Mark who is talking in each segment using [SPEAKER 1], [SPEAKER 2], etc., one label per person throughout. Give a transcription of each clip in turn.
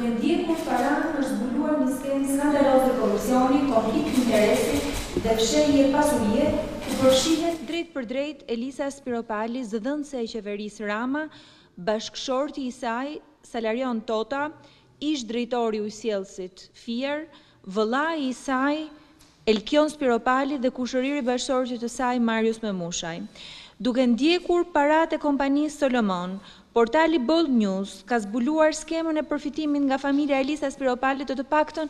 [SPEAKER 1] Duke ndjekur paranë është zbuluar një skemë skandaloze korrupsioni, konflikt interesi dhe fshehje pasurie, ku përfshihet
[SPEAKER 2] drejt për drejt Elisa Spiropali, zëdhënëse e qeverisë Rama, bashkëshorti i saj Salarion Tota, ish drejtori ujësjellësit Fier, vëllai i saj Elkion Spiropali dhe kushëriri bashkëshortit të saj Marius Memushaj. Duke ndjekur paratë e kompanisë Solomon, portali Bold News ka zbuluar skemën e përfitimit nga familja Elisa Spiropalit të paktën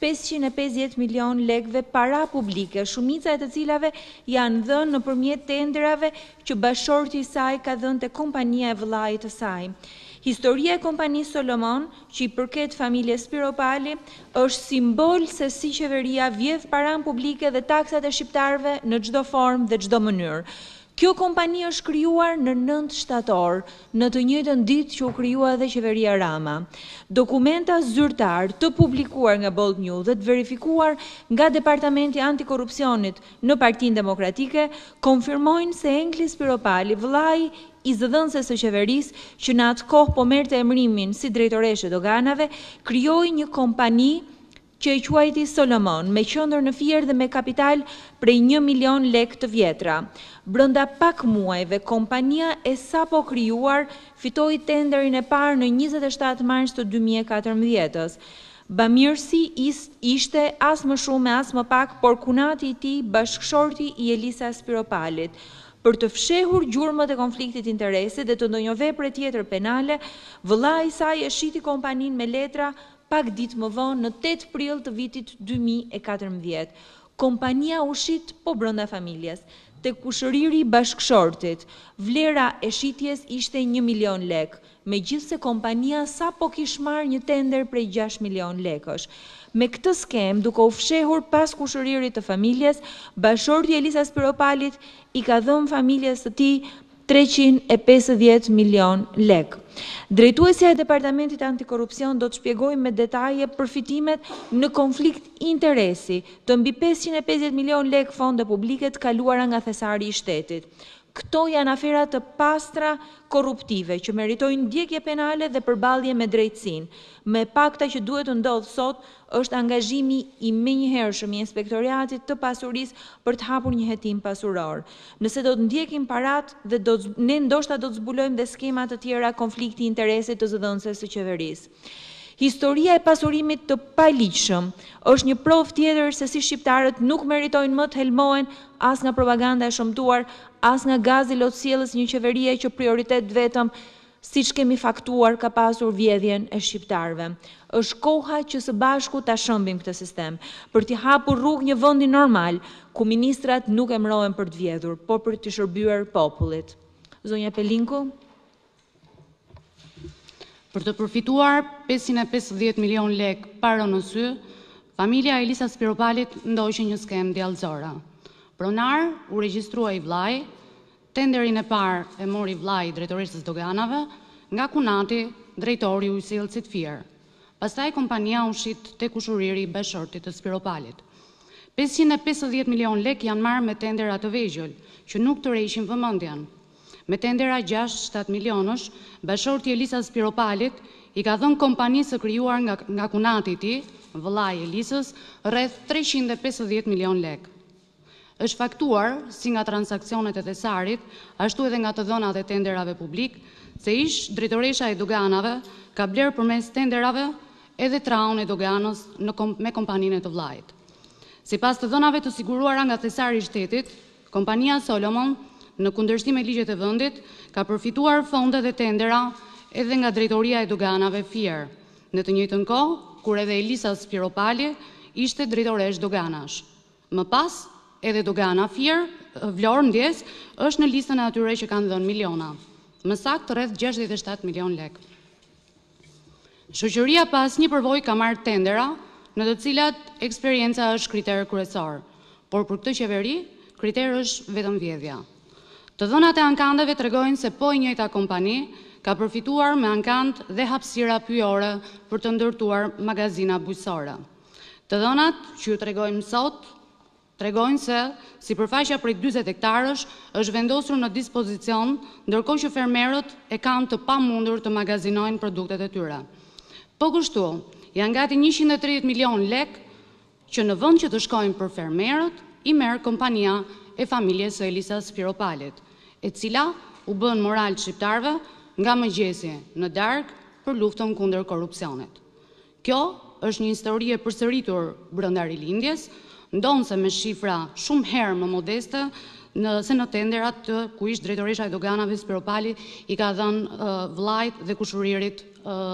[SPEAKER 2] 550 milion lekëve para publike, shumica e të cilave janë dhënë nëpërmjet tenderave që bashkëshorti i saj ka dhënë te kompania e vëllait të saj. Historia e kompanisë Solomon, që i përket familjes Spiropali, është simbol se si qeveria vjedh paranë publike dhe taksat e shqiptarëve në çdo formë dhe çdo mënyrë. Kjo kompani është krijuar në 9 shtator, në të njëjtën ditë që u krijua edhe qeveria Rama. Dokumenta zyrtar të publikuar nga Bold News dhe të verifikuar nga Departamenti Antikorrupsionit në Partinë Demokratike konfirmojnë se Enkli Spiropali, vëllai i zëdhënëses së qeverisë, që në atë kohë po merrte emërimin si drejtoreshe doganave, krijoi një kompani që e quajti Solomon, me qendër në Fier dhe me kapital prej 1 milion lekë të vjetra. Brenda pak muajve, kompania e sapo krijuar fitoi tenderin e parë në 27 mars të 2014-s. Bamirësi ishte as më shumë e as më pak, por kunati i tij bashkëshorti i Elisa Spiropalit. Për të fshehur gjurmët e konfliktit interesi dhe të ndonjë vepre tjetër penale, vëllai i saj e shiti kompaninë me letra pak ditë më vonë në 8 prill të vitit 2014. Kompania u shit po brenda familjes. Tek kushëriri i bashkëshortit, vlera e shitjes ishte 1 milion lekë, megjithse kompania sapo kishte marrë një tender prej 6 milion lekësh. Me këtë skem, duke u fshehur pas kushëririt të familjes, bashkëshorti Elisa Spiropalit i ka dhënë familjes së tij 350 milion lekë. Drejtuesja e Departamentit Antikorrupsion do të shpjegojë me detaje përfitimet në konflikt interesi të mbi 550 milion lekë fonde publike të kaluara nga thesari i shtetit. Këto janë afera të pastra korruptive që meritojnë ndjekje penale dhe përballje me drejtësinë. Me pakta që duhet të ndodhë sot është angazhimi i menjëhershëm i Inspektoratit të Pasurisë për të hapur një hetim pasuror. Nëse do të ndjekim parat dhe ne ndoshta do të zbulojmë dhe skema të tjera konflikti interesi të zëdhënëses së qeverisë. Historia e pasurimit të paligjshëm është një provë tjetër se si shqiptarët nuk meritojnë më të helmohen as nga propaganda e shëmtuar, as nga gazi lotësjellës një qeverie që prioritet vetëm, siç kemi faktuar, ka pasur vjedhjen e shqiptarëve. Është koha që së bashku ta shëmbim këtë sistem, për t'i hapur rrugë një vendi normal, ku ministrat nuk emërohen për të vjedhur, por për të shërbyer popullit. Zonja Pelinku.
[SPEAKER 3] Për të përfituar 550 milion lekë para në sy, familja Elisa Spiropalit ndoqi një skem djallëzore. Pronar u regjistrua i vllai, tenderin e parë e mori vllai i drejtoresës doganave, nga kunati drejtori i ujësjellësit Fier. Pastaj kompania u shit te kushëriri i bashkëshortit të Spiropalit. 550 milion lekë janë marrë me tendera të vegjël, që nuk të rreqin vëmendjen. Me tendera 6-7 milionësh, bashkëshorti Elisa Spiropalit i ka dhënë kompanisë së krijuar nga kunati i tij, vëllai i Elisës, rreth 350 milion lekë. Është faktuar si nga transaksionet e thesarit, ashtu edhe nga të dhënat e tenderave publik, se ish drejtoresha e doganave ka blerë përmes tenderave edhe traun e doganës me kompaninë e të vllait. Sipas të dhënave të siguruara nga thesari i shtetit, kompania Solomon, në kundërshtim me ligjet e vendit, ka përfituar fonde dhe tendera edhe nga drejtoria e doganave Fier, në të njëjtën kohë kur edhe Elisa Spiropali ishte drejtoresh doganash. Më pas, edhe dogana Fier, Vlorë Ndjes, është në listën e atyre që kanë dhënë miliona, më saktë rreth 67 milion lekë. Shoqëria pas një përvojë ka marrë tendera, në të cilat eksperienca është kriter kryesor, por për këtë qeveri, kriter është vetëm vjedhja. Të dhënat e ankandeve tregojnë se po e njëjta kompani ka përfituar me ankand dhe hapësira pyjore për të ndërtuar magazina bujqësore. Të dhënat që ju tregojmë sot tregojnë se sipërfaqja prej 40 hektarësh është vendosur në dispozicion, ndërkohë që fermerët e kanë të pamundur të magazinojnë produktet e tyre. Po kështu, janë gati 130 milion lek që në vend që të shkojnë për fermerët, i merr kompania e familjes së Elisas Spiropalit, e cila u bën moral shqiptarëve nga mëngjesi në darkë për luftën kundër korrupsionit. Kjo është një histori e përsëritur brenda rilindjes, ndonse me shifra shumë herë më modeste se në tenderat të ku ish drejtoresha e doganave Spiropali i ka dhënë vllajt dhe kushuririt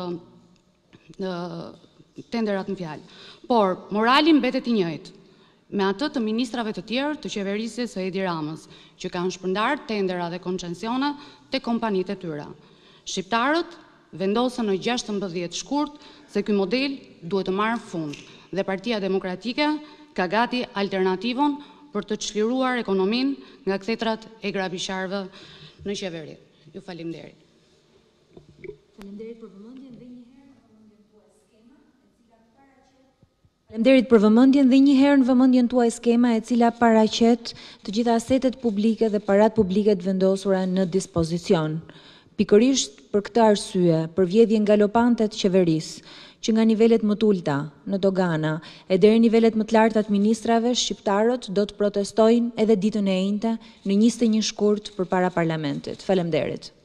[SPEAKER 3] tenderat në fjalë. Por morali mbetet i njëjtë me atë të ministrave të tjerë të qeverisjes së Edi Ramës, që kanë shpërndar tendera dhe koncencione te kompanitë e tyre. Shqiptarët vendosën në 16 shkurt se ky model duhet të marrë fund dhe Partia Demokratike ka gati alternativën për të çliruar ekonominë nga kthetrat e grabisharëve në qeveri. Ju faleminderit.
[SPEAKER 2] Faleminderit për vëmendjen dhe Faleminderit për vëmendjen dhe një herë në vëmendjen tuaj skema e cila paraqet të gjitha asetet publike dhe parat publike të vendosura në dispozicion. Pikërisht për këtë arsye, për vjedhjen galopante të qeverisë, që nga nivelet më të ulta në dogana e deri nivelet më të larta të ministrave, shqiptarët do të protestojnë edhe ditën e njëjtë në 21 shkurt përpara parlamentit. Faleminderit.